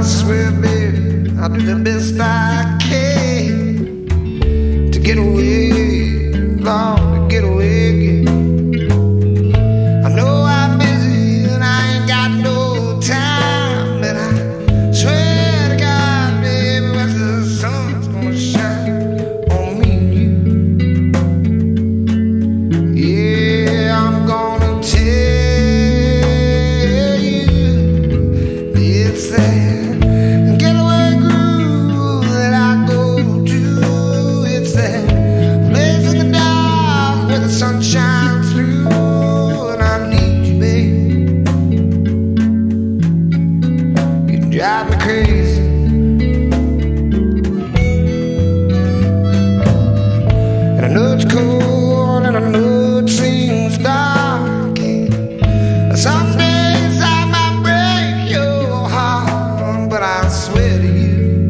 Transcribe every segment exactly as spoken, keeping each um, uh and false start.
swear, baby, I'll do the best I can to get away, Lord, to get away again. I know I'm busy and I ain't got no time, but I swear to God, baby, when the sun's gonna shine on me and you. Yeah, I'm gonna tell you it's that sun shines through, and I need you, babe. You drive me crazy, and I know it's cold, and I know it seems dark, and some days I might break your heart, but I swear to you,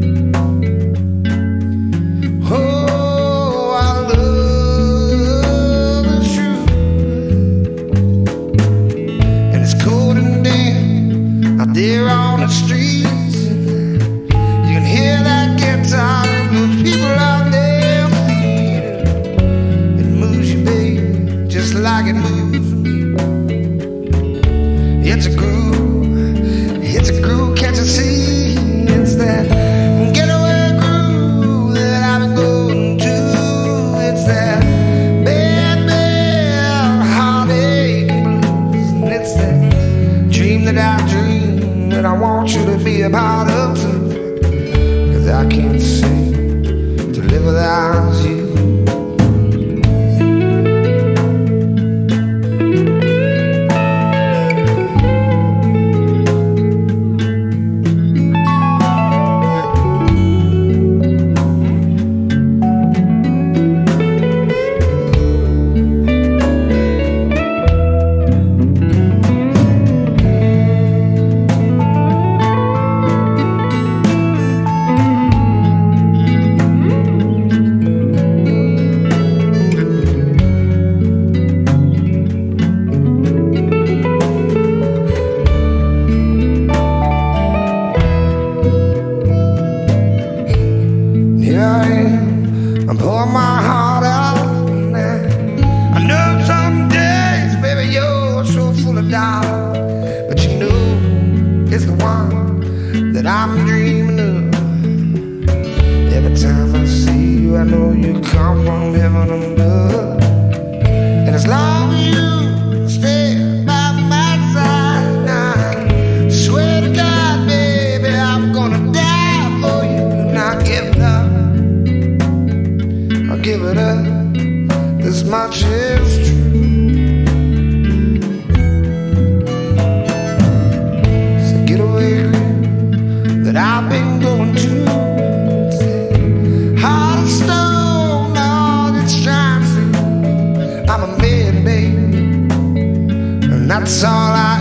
there on the streets, you can hear that guitar and those people out there feet. It moves you, baby, just like it moves me. It's a groove, it's a groove, can't you see? It's that getaway groove that I've been going to. It's that bad, bad heartache blues, and it's that dream that I dream that I want you to be a part of too, 'cause I can't seem to live without you. I'm pouring my heart out now. I know some days, baby, you're so full of doubt, but you know it's the one that I'm dreaming of. Every time I see you, I know you come from heaven above, and as long as you stay by my side now, I swear to God, baby, I'm gonna die for you. Now give it up, I'll give it up, this much is true. So get away that I've been going to. Heart of stone, all that shines through. I'm a man, baby, and that's all I